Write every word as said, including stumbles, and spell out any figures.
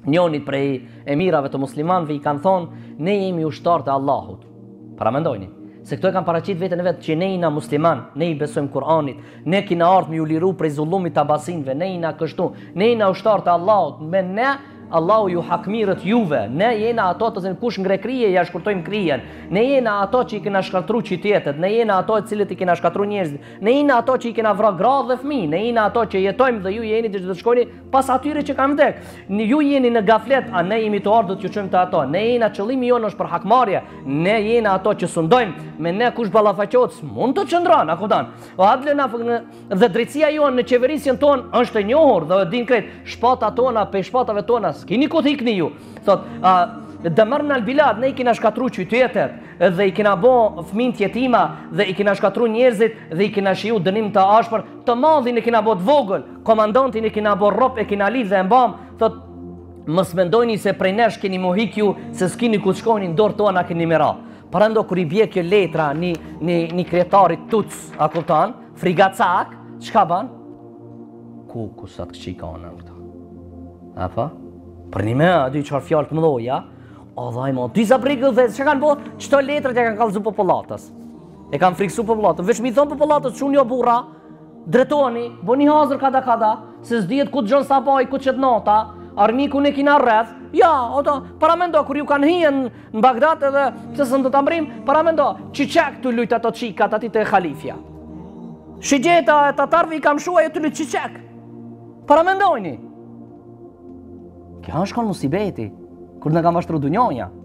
Njonit prej emirave të muslimanëve i kanë thonë, ne jemi ushtarë të Allahut. Para mendojni, se këto e kanë paraqit vetën e vetë që ne jena musliman, ne i besojmë Kur'anit, ne kina ardhur me u liru prej zullumit të abasinëve, ne jena kështu, ne jena ushtarë të Allahut, me ne Allahu ju hakmirët juve, ne jena ato të zënë kush ngre krije, ja shkurtojmë krijen, ne jena ato që i kena shkatru qytetet, ne jena ato të cilët i kena shkatru njerëzit, ne jena ato që i kena vra gra dhe fëmijë, ne jena ato që jetojmë dhe ju jeni që të shkoni pas atyre që kanë vdek. Ju jeni në gaflet, a ne jemi të ardhur të ju çojmë të ato. Ne jena qëllimi jonë është për hakmarrje, ne jena ato që sundojmë, me ne kush ballafaqohet mund të çndron, a kupton? O adlena dhe drejtësia jonë në qeverisjen tonë është e njohur dhe e din krejt, shpata tona pe shpatave tona kini ku thikni ju. Thot, dëmërna al bilad, ne i kina shkatru qytetet dhe i kina bo fëmin tjetima dhe i kina shkatru njerëzit dhe i kina shiu dënim të ashpër, të madhin i kina bo të vogël, komandantin i kina bo rop e kina lidh dhe mbam. Thot, mës mendojni se prej nesh keni mohik ju se s'kini ku të shkojni në dorë tona keni mira. Parando kur i bje kjo letra një, një, një kretarit tuc, a kuptan, frigacak, çka ban? Ku kusat këqikana këta? Apo? Për një me, dy qërë fjallë të mëdoja, o dhaj mo, disa brigë dhe që kanë bo, qëto letrat e kanë kalëzu popullatës. E kanë friksu popullatës. Vesh mi thonë popullatës, që unë jo burra, dretoni, bo një hazër kada kada, se s'dijet ku të gjënë sabaj, ku të qëtë nota, armiku në kina rreth, ja, oto, paramendo, kur ju kanë hien në Bagdad edhe, që së në të tambrim, paramendo, që qek të lujtë ato qikat ati të khalifja. Shigjeta e tatarve i kam shuaj e të lujtë që qek. Paramendojni. Kjo është konë musibeti, kur në kam ashtru dunjonja.